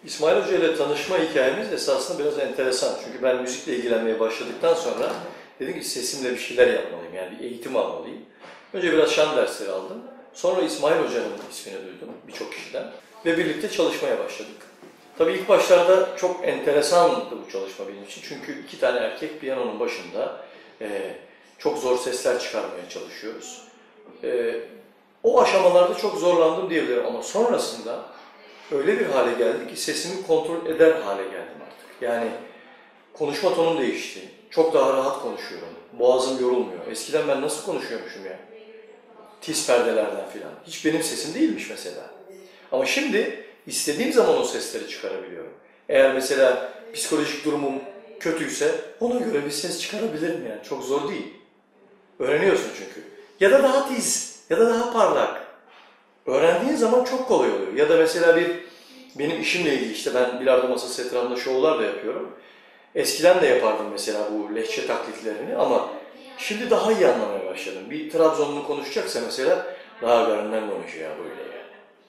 İsmail Hoca ile tanışma hikayemiz esasında biraz enteresan. Çünkü ben müzikle ilgilenmeye başladıktan sonra dedim ki sesimle bir şeyler yapmalıyım. Yani bir eğitim almalıyım. Önce biraz şan dersleri aldım. Sonra İsmail Hoca'nın ismini duydum birçok kişiden. Ve birlikte çalışmaya başladık. Tabii ilk başlarda çok enteresandı bu çalışma benim için. Çünkü iki tane erkek piyanonun başında çok zor sesler çıkarmaya çalışıyoruz. O aşamalarda çok zorlandım diyebilirim ama sonrasında öyle bir hale geldi ki sesimi kontrol eder hale geldim artık. Yani konuşma tonum değişti. Çok daha rahat konuşuyorum. Boğazım yorulmuyor. Eskiden ben nasıl konuşuyormuşum ya? Tiz perdelerden filan. Hiç benim sesim değilmiş mesela. Ama şimdi istediğim zaman o sesleri çıkarabiliyorum. Eğer mesela psikolojik durumum kötüyse ona göre bir ses çıkarabilirim yani. Çok zor değil. Öğreniyorsun çünkü. Ya da daha tiz, ya da daha parlak. Öğrendiğin zaman çok kolay oluyor. Ya da mesela benim işimle ilgili işte ben bilardo masası etrafında şovlar da yapıyorum. Eskiden de yapardım mesela bu lehçe taklitlerini ama şimdi daha iyi anlamaya başladım. Bir Trabzonlu konuşacaksa mesela daha garından konuşuyor böyle yani.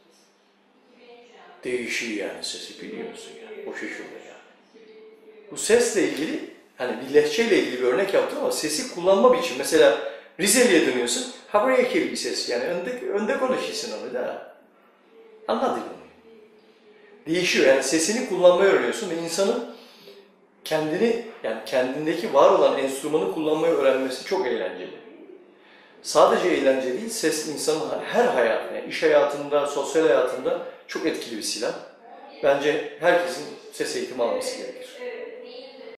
Değişiyor yani sesi biliyor musun yani? O şekilde yani. Bu sesle ilgili hani bir lehçeyle ilgili bir örnek yaptım ama sesi kullanma biçimi. Mesela Rizeli'ye dönüyorsun. Ha buraya bir ses yani önde konuşuyorsun onu da. Anladın mı? Değişiyor yani sesini kullanmayı öğreniyorsun ve insanın kendini yani kendindeki var olan enstrümanı kullanmayı öğrenmesi çok eğlenceli. Sadece eğlenceli değil, ses insanın her hayatında, yani iş hayatında, sosyal hayatında çok etkili bir silah. Bence herkesin ses eğitimi alması gerekir.